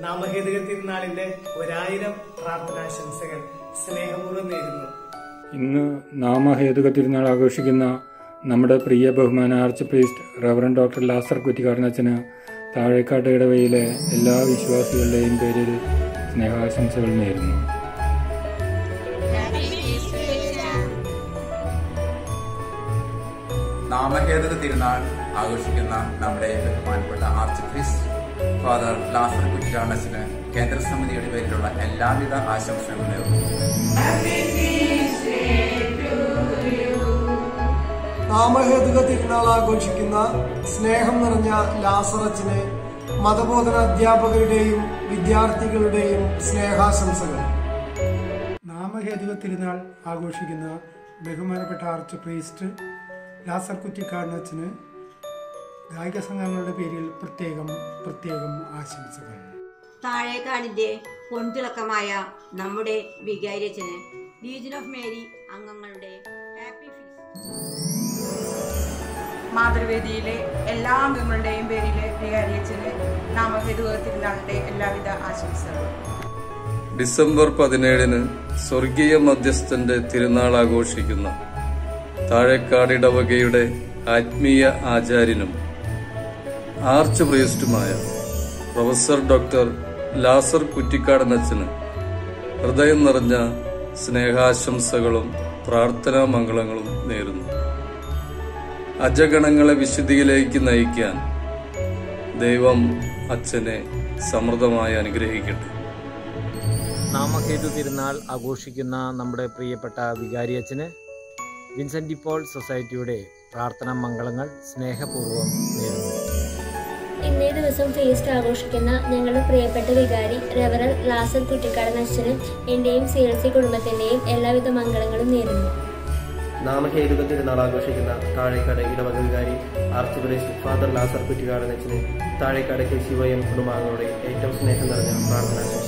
നാമഹേതുക തിരുനാളിന്റെ 1000 പ്രാർത്ഥനാശംസകൾ സ്നേഹപൂർവ്വം നേരുന്നു. ഇന്ന് നാമഹേതുക തിരുനാൾ ആഘോഷിക്കുന്ന നമ്മുടെ പ്രിയ ബഹുമാന arch priest reverend doctor Lazar കുറ്റിക്കാടനച്ചന് താഴേക്കാട് ഇടവയിലെ എല്ലാ വിശ്വാസികളുടെയും പേരിൽ സ്നേഹാശംസകൾ നേരുന്നു. നാമഹേതുക തിരുനാൾ ആഘോഷിക്കുന്ന നമ്മുടെ ബഹുമാനപ്പെട്ട ആർച്ച് പ്രീസ്റ്റ് ഫാദർ ലാസർ കുറ്റിക്കാടനച്ചന് കേന്ദ്ര സമിതിയുടെ പേരിലുള്ള എല്ലാവിധ ആശംസകളും നേരുന്നു. നാമഹേതുക തിരുനാൾ ആഘോഷിക്കുന്ന സ്നേഹം നിറഞ്ഞ ലാസറച്ചന് മതബോധന അധ്യാപകരുടെയും വിദ്യാർത്ഥികളുടെയും സ്നേഹാശംസകൾ. നാമഹേതുക തിരുനാൾ ആഘോഷിക്കുന്ന ബഹുമാനപ്പെട്ട ആർച്ച് പ്രീസ്റ്റ് ലാസർ കുറ്റിക്കാടനച്ചന് ഗായിക സംഘങ്ങളുടെ പേരിൽ പ്രത്യേകം ആശംസകൾ. താഴേക്കാടിന്റെ പൊൻതിളക്കമായ നമ്മുടെ വികാരിയച്ചന് ലീജിയൻ ഓഫ് മേരി അംഗങ്ങളുടെ ഹാപ്പി ഫീസ്റ്റ്. മാതൃവേദിയിലെ എല്ലാ അംഗങ്ങളുടെയും പേരിൽ വികാരിയച്ചന് നാമഹേതുക തിരുനാളിന്റെ എല്ലാവിധ ആശംസകളും. ഡിസംബർ 17 സ്വർഗീയ മധ്യസ്ഥന്റെ തിരുനാൾ ആഘോഷിക്കുന്ന താഴേക്കാട് ഇടവകയുടെ ആത്മീയ ആചാര്യനും ആർച്ച് പ്രീസ്റ്റുമായ പ്രൊഫസർ ഡോക്ടർ ലാസർ കുറ്റിക്കാടനച്ചന് ഹൃദയം നിറഞ്ഞ സ്നേഹാശംസകളും പ്രാർത്ഥനാ മംഗളങ്ങളും നേരുന്നു. അജഗണങ്ങളെ വിശുദ്ധിയിലേക്ക് നയിക്കാൻ ദൈവം അച്ഛനെ സമൃദ്ധമായി അനുഗ്രഹിക്കട്ടെ. നാമഹേതു തിരുനാൾ ആഘോഷിക്കുന്ന നമ്മുടെ പ്രിയപ്പെട്ട വികാരിയച്ചന് വിൻസെന്റ് ഡി പോൾ സൊസൈറ്റിയുടെ പ്രാർത്ഥനാ മംഗളങ്ങൾ സ്നേഹപൂർവ്വം നേരുന്നു. ഇന്നേ ദിവസം ഫീസ്റ്റ് ആഘോഷിക്കുന്ന ഞങ്ങളുടെ പ്രിയപ്പെട്ട വികാരി റവറൽ ലാസർ കുറ്റിക്കാടനച്ചനും എന്റെയും CLC കുടുംബത്തിന്റെയും എല്ലാവിധ മംഗളങ്ങളും നേരുന്നു. നാമഹേതുക തിരുനാൾ ആഘോഷിക്കുന്ന താഴേക്കാട് ഇടവക വികാരി ആർച്ച് പ്രീസ്റ്റ് ഫാദർ ലാസർ കുറ്റിക്കാടനച്ചന് താഴേക്കാട് KCYM കുടുംബാംഗങ്ങളുടെ ഏറ്റവും സ്നേഹം നിറഞ്ഞ പ്രാർത്ഥന.